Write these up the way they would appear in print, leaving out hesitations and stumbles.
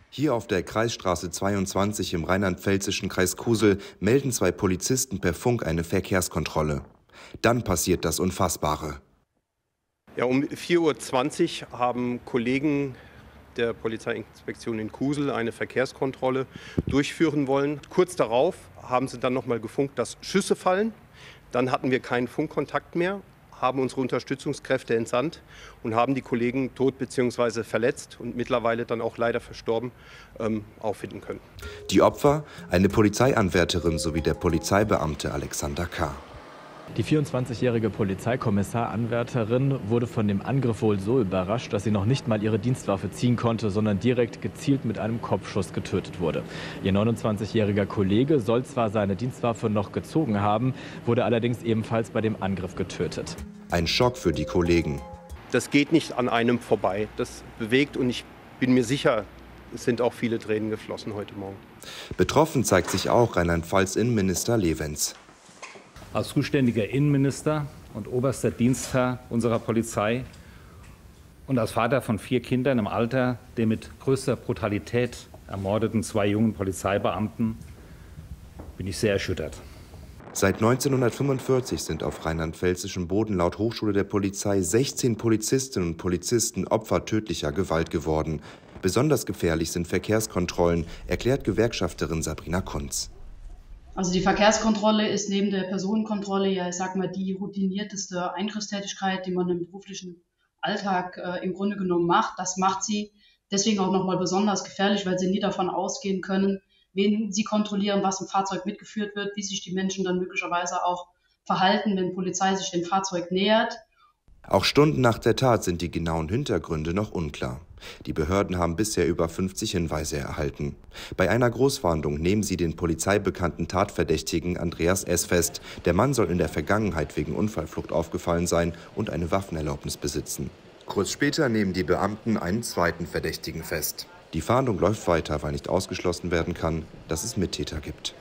Hier auf der Kreisstraße 22 im rheinland-pfälzischen Kreis Kusel melden 2 Polizisten per Funk eine Verkehrskontrolle. Dann passiert das Unfassbare. Ja, um 4:20 Uhr haben Kollegen der Polizeiinspektion in Kusel eine Verkehrskontrolle durchführen wollen. Kurz darauf haben sie dann noch mal gefunkt, dass Schüsse fallen. Dann hatten wir keinen Funkkontakt mehr, haben unsere Unterstützungskräfte entsandt und haben die Kollegen tot bzw. verletzt und mittlerweile dann auch leider verstorben auffinden können. Die Opfer, eine Polizeianwärterin sowie der Polizeibeamte Alexander K. Die 24-jährige Polizeikommissaranwärterin wurde von dem Angriff wohl so überrascht, dass sie noch nicht mal ihre Dienstwaffe ziehen konnte, sondern direkt gezielt mit einem Kopfschuss getötet wurde. Ihr 29-jähriger Kollege soll zwar seine Dienstwaffe noch gezogen haben, wurde allerdings ebenfalls bei dem Angriff getötet. Ein Schock für die Kollegen. Das geht nicht an einem vorbei. Das bewegt und ich bin mir sicher, es sind auch viele Tränen geflossen heute Morgen. Betroffen zeigt sich auch Rheinland-Pfalz-Innenminister Lewens. Als zuständiger Innenminister und oberster Dienstherr unserer Polizei und als Vater von 4 Kindern im Alter der mit größter Brutalität ermordeten 2 jungen Polizeibeamten bin ich sehr erschüttert. Seit 1945 sind auf rheinland-pfälzischem Boden laut Hochschule der Polizei 16 Polizistinnen und Polizisten Opfer tödlicher Gewalt geworden. Besonders gefährlich sind Verkehrskontrollen, erklärt Gewerkschafterin Sabrina Kunz. Also die Verkehrskontrolle ist neben der Personenkontrolle ja, ich sag mal, die routinierteste Eingriffstätigkeit, die man im beruflichen Alltag im Grunde genommen macht. Das macht sie deswegen auch nochmal besonders gefährlich, weil sie nie davon ausgehen können, wen sie kontrollieren, was im Fahrzeug mitgeführt wird, wie sich die Menschen dann möglicherweise auch verhalten, wenn Polizei sich dem Fahrzeug nähert. Auch Stunden nach der Tat sind die genauen Hintergründe noch unklar. Die Behörden haben bisher über 50 Hinweise erhalten. Bei einer Großfahndung nehmen sie den polizeibekannten Tatverdächtigen Andreas S. fest. Der Mann soll in der Vergangenheit wegen Unfallflucht aufgefallen sein und eine Waffenerlaubnis besitzen. Kurz später nehmen die Beamten einen zweiten Verdächtigen fest. Die Fahndung läuft weiter, weil nicht ausgeschlossen werden kann, dass es Mittäter gibt.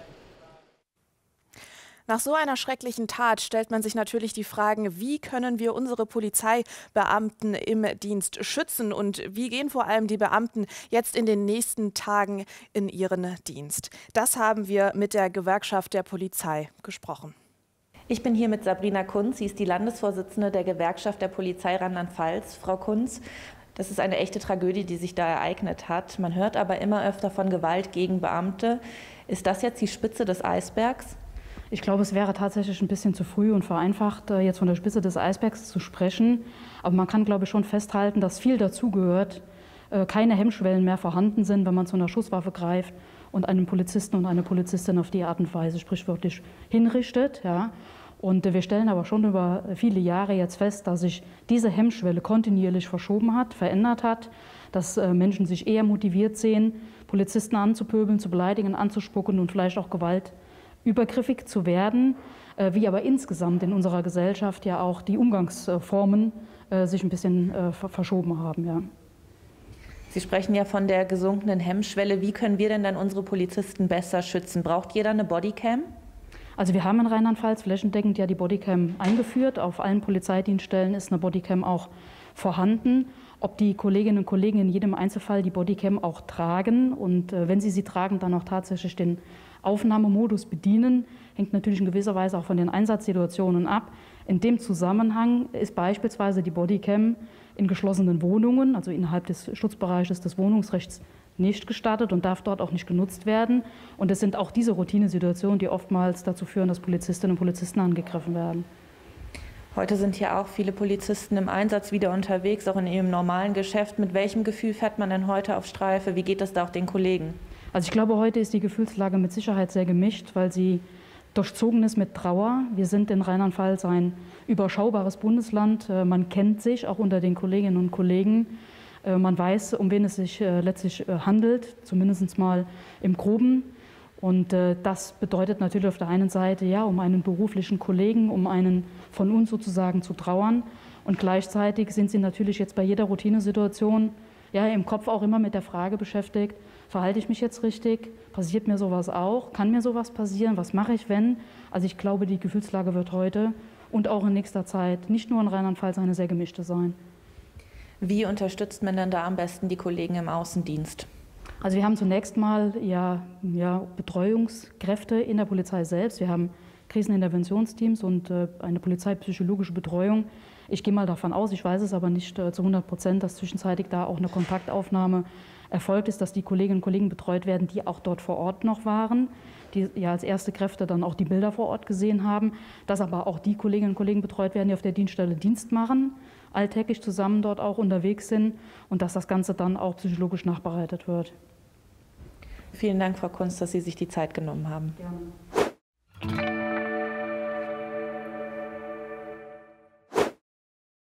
Nach so einer schrecklichen Tat stellt man sich natürlich die Fragen, wie können wir unsere Polizeibeamten im Dienst schützen und wie gehen vor allem die Beamten jetzt in den nächsten Tagen in ihren Dienst. Das haben wir mit der Gewerkschaft der Polizei gesprochen. Ich bin hier mit Sabrina Kunz, sie ist die Landesvorsitzende der Gewerkschaft der Polizei Rheinland-Pfalz. Frau Kunz, das ist eine echte Tragödie, die sich da ereignet hat. Man hört aber immer öfter von Gewalt gegen Beamte. Ist das jetzt die Spitze des Eisbergs? Ich glaube, es wäre tatsächlich ein bisschen zu früh und vereinfacht, jetzt von der Spitze des Eisbergs zu sprechen. Aber man kann, glaube ich, schon festhalten, dass viel dazugehört, keine Hemmschwellen mehr vorhanden sind, wenn man zu einer Schusswaffe greift und einen Polizisten und eine Polizistin auf die Art und Weise sprichwörtlich hinrichtet. Ja. Und wir stellen aber schon über viele Jahre jetzt fest, dass sich diese Hemmschwelle kontinuierlich verschoben hat, verändert hat, dass Menschen sich eher motiviert sehen, Polizisten anzupöbeln, zu beleidigen, anzuspucken und vielleicht auch gewaltübergriffig zu werden, wie aber insgesamt in unserer Gesellschaft ja auch die Umgangsformen sich ein bisschen verschoben haben. Ja. Sie sprechen ja von der gesunkenen Hemmschwelle. Wie können wir denn dann unsere Polizisten besser schützen? Braucht jeder eine Bodycam? Also wir haben in Rheinland-Pfalz flächendeckend ja die Bodycam eingeführt. Auf allen Polizeidienststellen ist eine Bodycam auch vorhanden. Ob die Kolleginnen und Kollegen in jedem Einzelfall die Bodycam auch tragen und wenn sie tragen, dann auch tatsächlich den Aufnahmemodus bedienen, hängt natürlich in gewisser Weise auch von den Einsatzsituationen ab. In dem Zusammenhang ist beispielsweise die Bodycam in geschlossenen Wohnungen, also innerhalb des Schutzbereiches des Wohnungsrechts, nicht gestattet und darf dort auch nicht genutzt werden. Und es sind auch diese Routinesituationen, die oftmals dazu führen, dass Polizistinnen und Polizisten angegriffen werden. Heute sind ja auch viele Polizisten im Einsatz wieder unterwegs, auch in ihrem normalen Geschäft. Mit welchem Gefühl fährt man denn heute auf Streife? Wie geht es da auch den Kollegen? Also ich glaube, heute ist die Gefühlslage mit Sicherheit sehr gemischt, weil sie durchzogen ist mit Trauer. Wir sind in Rheinland-Pfalz ein überschaubares Bundesland. Man kennt sich auch unter den Kolleginnen und Kollegen. Man weiß, um wen es sich letztlich handelt, zumindest mal im Groben. Und das bedeutet natürlich auf der einen Seite, ja, um einen beruflichen Kollegen, um einen von uns sozusagen zu trauern. Und gleichzeitig sind sie natürlich jetzt bei jeder Routinesituation ja, im Kopf auch immer mit der Frage beschäftigt, verhalte ich mich jetzt richtig? Passiert mir sowas auch? Kann mir sowas passieren? Was mache ich, wenn? Also ich glaube, die Gefühlslage wird heute und auch in nächster Zeit nicht nur in Rheinland-Pfalz eine sehr gemischte sein. Wie unterstützt man denn da am besten die Kollegen im Außendienst? Also wir haben zunächst mal Betreuungskräfte in der Polizei selbst. Wir haben Kriseninterventionsteams und eine polizeipsychologische Betreuung. Ich gehe mal davon aus, ich weiß es aber nicht zu 100%, dass zwischenzeitlich da auch eine Kontaktaufnahme erfolgt ist, dass die Kolleginnen und Kollegen betreut werden, die auch dort vor Ort noch waren, die ja als erste Kräfte dann auch die Bilder vor Ort gesehen haben, dass aber auch die Kolleginnen und Kollegen betreut werden, die auf der Dienststelle Dienst machen, alltäglich zusammen dort auch unterwegs sind und dass das Ganze dann auch psychologisch nachbereitet wird. Vielen Dank, Frau Kunz, dass Sie sich die Zeit genommen haben. Gerne.